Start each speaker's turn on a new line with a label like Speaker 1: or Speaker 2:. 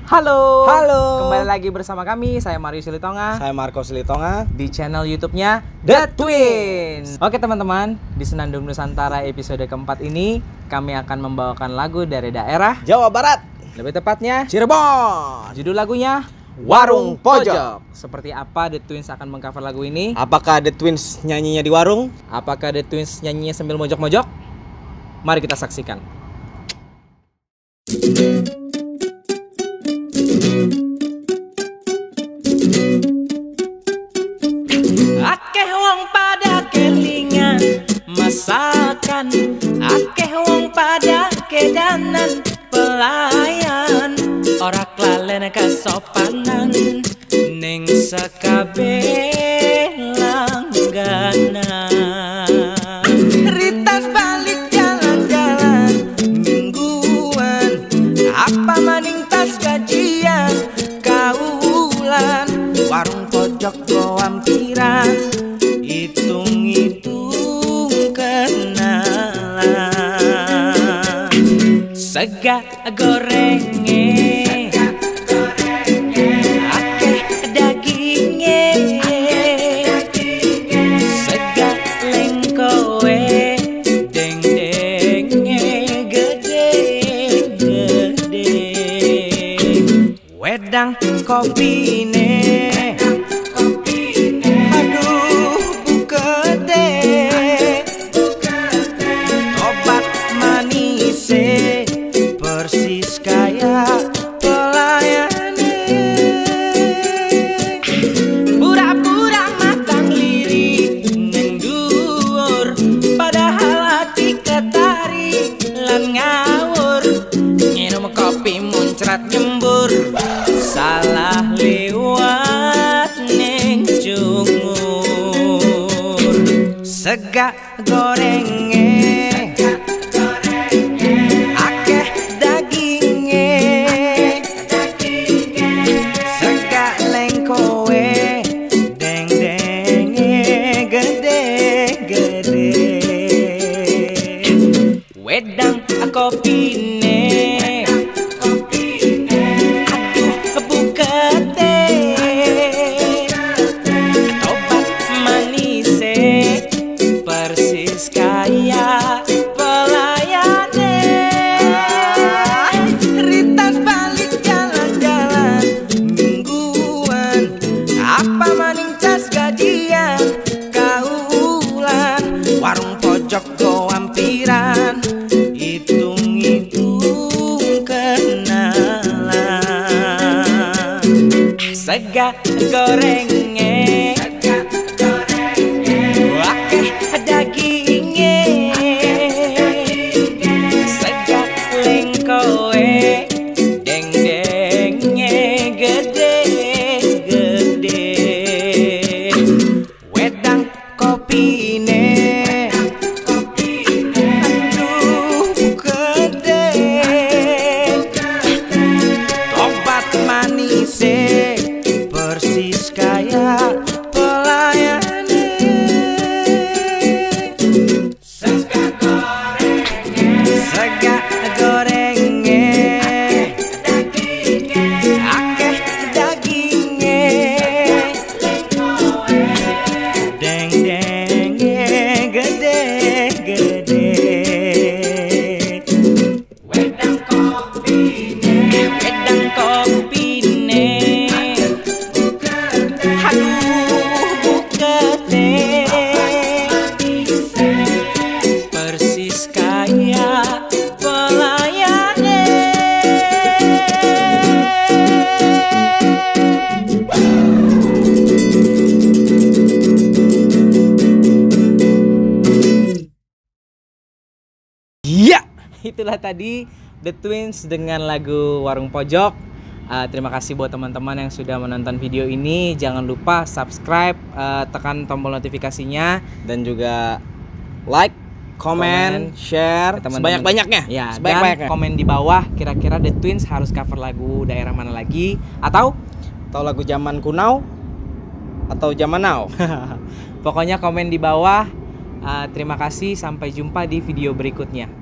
Speaker 1: Halo.
Speaker 2: Halo.
Speaker 1: Kembali lagi bersama kami, saya Mario Silitonga.
Speaker 2: Saya Marco Silitonga
Speaker 1: Di channel YouTube-nya The Twins. Oke teman-teman, di Senandung Nusantara episode keempat ini kami akan membawakan lagu dari daerah
Speaker 2: Jawa Barat,
Speaker 1: lebih tepatnya
Speaker 2: Cirebon.
Speaker 1: judul lagunya
Speaker 2: Warung Pojok.
Speaker 1: Seperti apa The Twins akan mengcover lagu ini?
Speaker 2: Apakah The Twins nyanyinya di warung?
Speaker 1: Apakah The Twins nyanyinya sambil mojok-mojok? Mari kita saksikan. Akeh wong pada kelingan masakan, akeh wong pada kedanan pelayan, ora klalen kesopanan ning sakabeh langganan. Ritas balik jalan-jalan mingguan, apa maning tas gajian kaulan, warung pojok goampiran, hitung-hitung kenalan. Sega gorenge, akeh daginge, sega lengkowe, deng-denge gede-gede, wedang kopine, aduh bukede, obat manise, persis kayak pelayane. Pura-pura matang lirik neng dhuwur, padahal hati ketari lan ngawur. Nginum kopi muncrat nyembur, salah lewat neng jumur. Sega gorenge, akeh daginge, sega lengkowe, deng-denge gede-gede, wedang kopine, aduh bukete, obat manise, persis kayak pelayane. Ritas balik jalan-jalan mingguan, apa maning tas gajian kaulan, warung pojok goampiran, hitung-hitung kenalan. Sega gorenge, akeh daginge, sega lengkowe, deng-denge gede-gede, wedang kopine, aduh gede, obat manise, persis kayak pelayane. Sega gorenge, akeh daginge, deng-denge gede-gede, wedang kopine, aduh bukete, persis kayak pelayane. Ya, itulah tadi The Twins dengan lagu Warung Pojok. Terima kasih buat teman-teman yang sudah menonton video ini. Jangan lupa subscribe, tekan tombol notifikasinya,
Speaker 2: Dan juga like, komen, share sebanyak-banyaknya.
Speaker 1: Ya,
Speaker 2: sebanyak-banyaknya.
Speaker 1: dan komen di bawah kira-kira The Twins harus cover lagu daerah mana lagi, atau
Speaker 2: lagu zaman kuno atau zaman now.
Speaker 1: pokoknya komen di bawah. Terima kasih, sampai jumpa di video berikutnya.